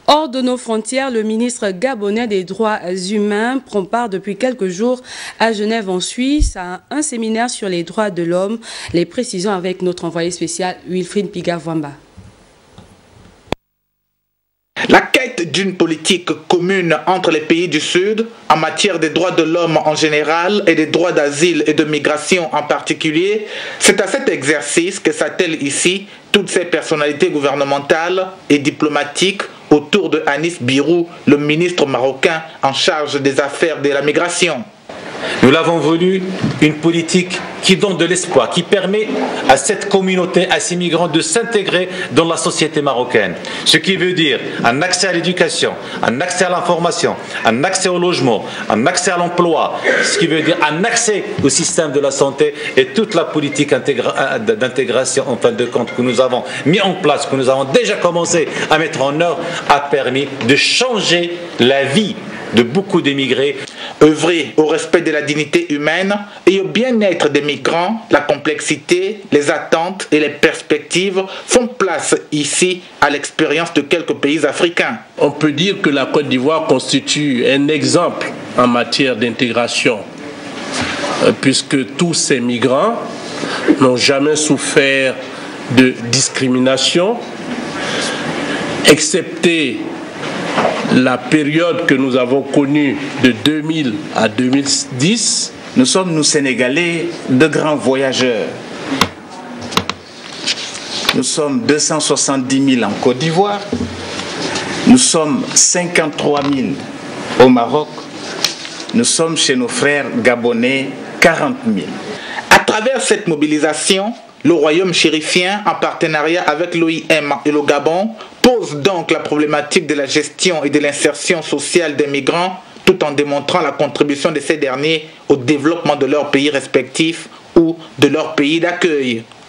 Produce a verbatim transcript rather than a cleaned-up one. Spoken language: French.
Hors de nos frontières, le ministre gabonais des droits humains prend part depuis quelques jours à Genève en Suisse à un séminaire sur les droits de l'homme. Les précisions avec notre envoyé spécial Wilfried Pigavwamba. La quête d'une politique commune entre les pays du Sud en matière des droits de l'homme en général et des droits d'asile et de migration en particulier, c'est à cet exercice que s'attellent ici toutes ces personnalités gouvernementales et diplomatiques autour de Anis Birrou, le ministre marocain en charge des affaires de la migration. Nous l'avons voulu, une politique qui donne de l'espoir, qui permet à cette communauté, à ces migrants de s'intégrer dans la société marocaine. Ce qui veut dire un accès à l'éducation, un accès à l'information, un accès au logement, un accès à l'emploi, ce qui veut dire un accès au système de la santé et toute la politique d'intégration en fin de compte que nous avons mis en place, que nous avons déjà commencé à mettre en œuvre, a permis de changer la vie de beaucoup d'émigrés. Œuvrer au respect de la dignité humaine et au bien-être des migrants, la complexité, les attentes et les perspectives font place ici à l'expérience de quelques pays africains. On peut dire que la Côte d'Ivoire constitue un exemple en matière d'intégration, puisque tous ces migrants n'ont jamais souffert de discrimination, excepté la période que nous avons connue de deux mille à deux mille dix. Nous sommes, nous Sénégalais, de grands voyageurs. Nous sommes deux cent soixante-dix mille en Côte d'Ivoire. Nous sommes cinquante-trois mille au Maroc. Nous sommes chez nos frères gabonais quarante mille. À travers cette mobilisation, le royaume chérifien, en partenariat avec l'O I M et le Gabon, pose donc la problématique de la gestion et de l'insertion sociale des migrants, tout en démontrant la contribution de ces derniers au développement de leurs pays respectifs ou de leur pays d'accueil.